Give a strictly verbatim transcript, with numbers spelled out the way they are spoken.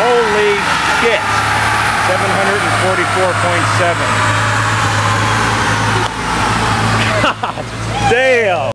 Holy shit. seven hundred forty-four point seven. God damn.